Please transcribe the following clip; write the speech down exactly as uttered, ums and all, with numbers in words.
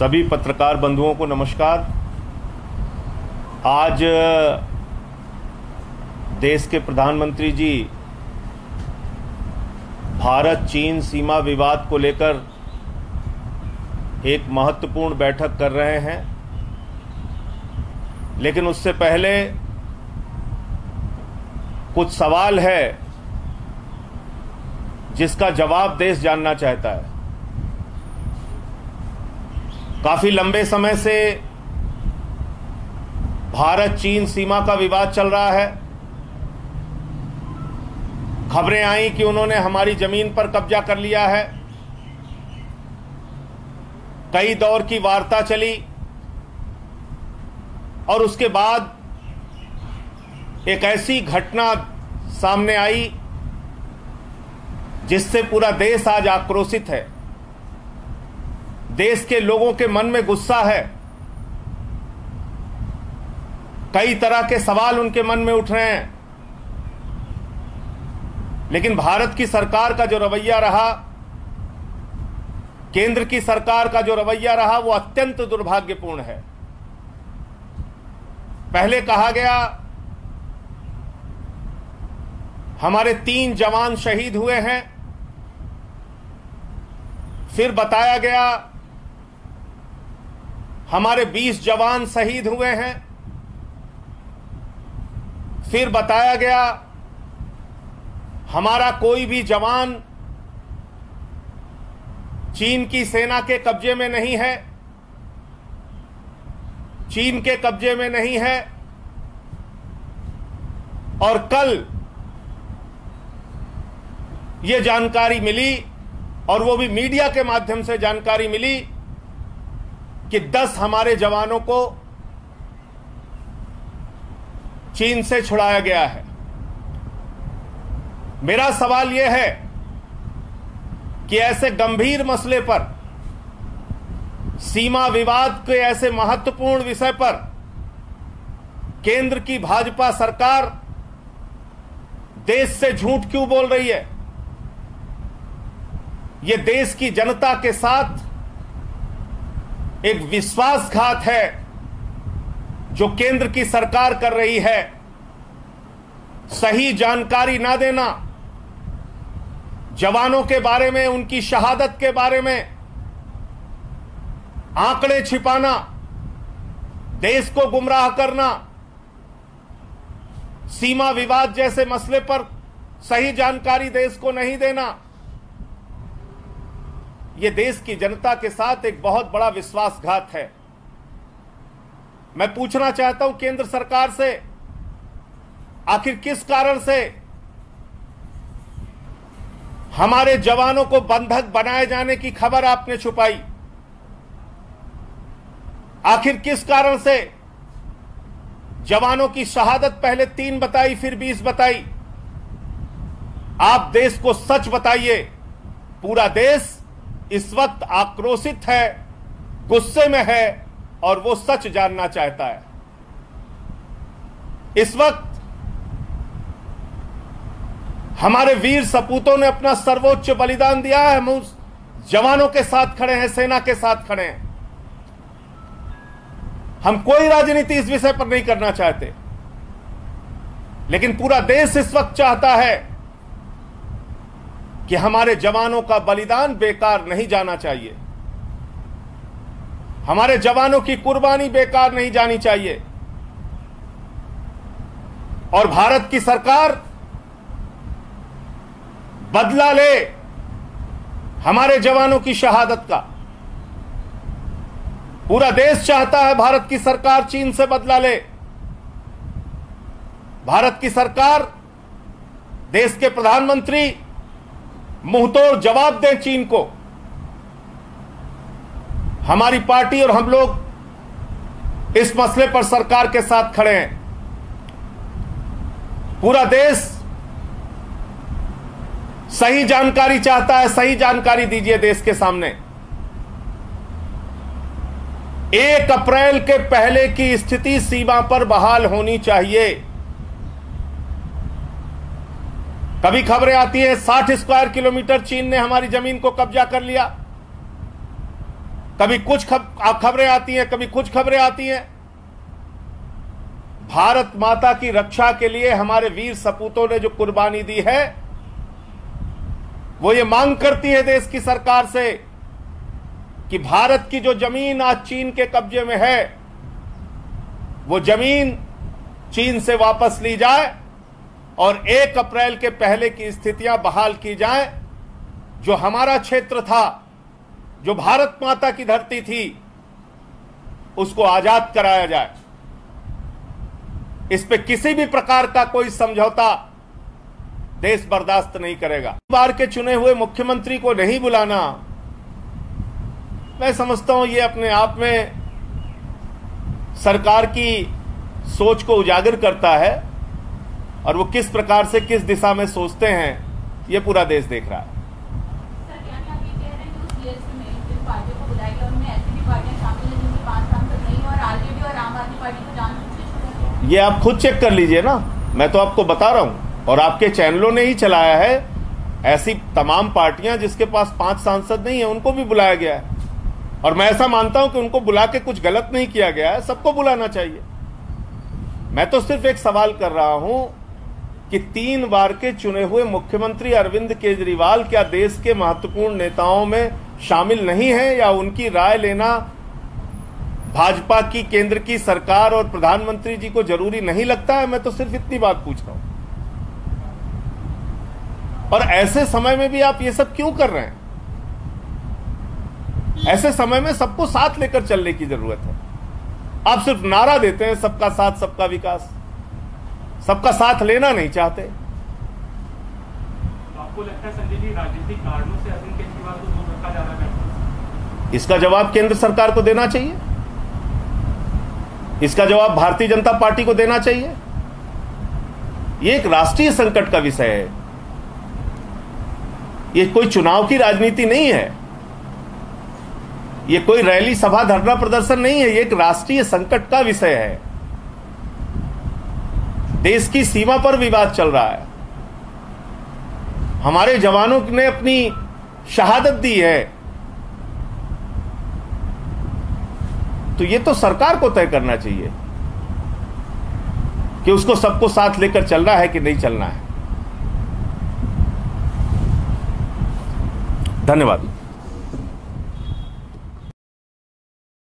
सभी पत्रकार बंधुओं को नमस्कार। आज देश के प्रधानमंत्री जी भारत चीन सीमा विवाद को लेकर एक महत्वपूर्ण बैठक कर रहे हैं, लेकिन उससे पहले कुछ सवाल है जिसका जवाब देश जानना चाहता है। काफी लंबे समय से भारत चीन सीमा का विवाद चल रहा है। खबरें आई कि उन्होंने हमारी जमीन पर कब्जा कर लिया है। कई दौर की वार्ता चली और उसके बाद एक ऐसी घटना सामने आई जिससे पूरा देश आज आक्रोशित है। देश के लोगों के मन में गुस्सा है। कई तरह के सवाल उनके मन में उठ रहे हैं, लेकिन भारत की सरकार का जो रवैया रहा, केंद्र की सरकार का जो रवैया रहा, वो अत्यंत दुर्भाग्यपूर्ण है। पहले कहा गया हमारे तीन जवान शहीद हुए हैं, फिर बताया गया हमारे बीस जवान शहीद हुए हैं, फिर बताया गया हमारा कोई भी जवान चीन की सेना के कब्जे में नहीं है, चीन के कब्जे में नहीं है। और कल ये जानकारी मिली, और वो भी मीडिया के माध्यम से जानकारी मिली, कि दस हमारे जवानों को चीन से छुड़ाया गया है। मेरा सवाल यह है कि ऐसे गंभीर मसले पर, सीमा विवाद के ऐसे महत्वपूर्ण विषय पर केंद्र की भाजपा सरकार देश से झूठ क्यों बोल रही है? यह देश की जनता के साथ एक विश्वासघात है जो केंद्र की सरकार कर रही है। सही जानकारी ना देना, जवानों के बारे में, उनकी शहादत के बारे में आंकड़े छिपाना, देश को गुमराह करना, सीमा विवाद जैसे मसले पर सही जानकारी देश को नहीं देना, यह देश की जनता के साथ एक बहुत बड़ा विश्वासघात है। मैं पूछना चाहता हूं केंद्र सरकार से, आखिर किस कारण से हमारे जवानों को बंधक बनाए जाने की खबर आपने छुपाई? आखिर किस कारण से जवानों की शहादत पहले तीन बताई, फिर बीस बताई? आप देश को सच बताइए। पूरा देश इस वक्त आक्रोशित है, गुस्से में है, और वो सच जानना चाहता है। इस वक्त हमारे वीर सपूतों ने अपना सर्वोच्च बलिदान दिया है। हम उस जवानों के साथ खड़े हैं, सेना के साथ खड़े हैं। हम कोई राजनीति इस विषय पर नहीं करना चाहते, लेकिन पूरा देश इस वक्त चाहता है कि हमारे जवानों का बलिदान बेकार नहीं जाना चाहिए, हमारे जवानों की कुर्बानी बेकार नहीं जानी चाहिए। और भारत की सरकार बदला ले हमारे जवानों की शहादत का। पूरा देश चाहता है भारत की सरकार चीन से बदला ले। भारत की सरकार, देश के प्रधानमंत्री मुंहतोड़ जवाब दें चीन को। हमारी पार्टी और हम लोग इस मसले पर सरकार के साथ खड़े हैं। पूरा देश सही जानकारी चाहता है। सही जानकारी दीजिए देश के सामने। एक अप्रैल के पहले की स्थिति सीमा पर बहाल होनी चाहिए। कभी खबरें आती हैं साठ स्क्वायर किलोमीटर चीन ने हमारी जमीन को कब्जा कर लिया। कभी कुछ खबरें आती हैं, कभी कुछ खबरें आती हैं। भारत माता की रक्षा के लिए हमारे वीर सपूतों ने जो कुर्बानी दी है, वो ये मांग करती है देश की सरकार से कि भारत की जो जमीन आज चीन के कब्जे में है, वो जमीन चीन से वापस ली जाए और एक अप्रैल के पहले की स्थितियां बहाल की जाएं। जो हमारा क्षेत्र था, जो भारत माता की धरती थी, उसको आजाद कराया जाए। इस पे किसी भी प्रकार का कोई समझौता देश बर्दाश्त नहीं करेगा। बार के चुने हुए मुख्यमंत्री को नहीं बुलाना, मैं समझता हूं ये अपने आप में सरकार की सोच को उजागर करता है, और वो किस प्रकार से किस दिशा में सोचते हैं ये पूरा देश देख रहा है। सर, यानी आप ये कह रहे हैं कि उस लिस्ट में जिन पार्टियों को बुलाया गया उनमें ऐसी भी पार्टियां शामिल हैं जिनके पांच सांसद नहीं, और आरजेडी और आम आदमी पार्टी को जानबूझ के छोड़ा गया। ये आप खुद चेक कर लीजिए ना, मैं तो आपको बता रहा हूं, और आपके चैनलों ने ही चलाया है। ऐसी तमाम पार्टियां जिसके पास पांच सांसद नहीं है उनको भी बुलाया गया है, और मैं ऐसा मानता हूं कि उनको बुला के कुछ गलत नहीं किया गया है, सबको बुलाना चाहिए। मैं तो सिर्फ एक सवाल कर रहा हूं कि तीन बार के चुने हुए मुख्यमंत्री अरविंद केजरीवाल क्या देश के महत्वपूर्ण नेताओं में शामिल नहीं है, या उनकी राय लेना भाजपा की केंद्र की सरकार और प्रधानमंत्री जी को जरूरी नहीं लगता है? मैं तो सिर्फ इतनी बात पूछ रहा हूं। और ऐसे समय में भी आप ये सब क्यों कर रहे हैं? ऐसे समय में सबको साथ लेकर चलने की जरूरत है। आप सिर्फ नारा देते हैं सबका साथ सबका विकास, सबका साथ लेना नहीं चाहते। आपको लगता है संजय जी राजनीतिक कारणों से अरविंद केजरीवाल को दूर रखा जा रहा है? इसका जवाब केंद्र सरकार को देना चाहिए, इसका जवाब भारतीय जनता पार्टी को देना चाहिए। यह एक राष्ट्रीय संकट का विषय है, यह कोई चुनाव की राजनीति नहीं है, यह कोई रैली सभा धरना प्रदर्शन नहीं है, यह एक राष्ट्रीय संकट का विषय है। देश की सीमा पर विवाद चल रहा है, हमारे जवानों ने अपनी शहादत दी है, तो ये तो सरकार को तय करना चाहिए कि उसको सबको साथ लेकर चलना है कि नहीं चलना है। धन्यवाद।